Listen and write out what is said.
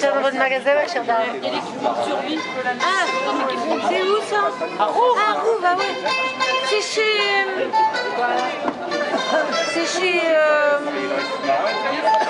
dans votre magasin, ma chère dame. Ah, c'est où ça? À Roux. Ah, Roux, bah ouais. C'est chez... C'est chez...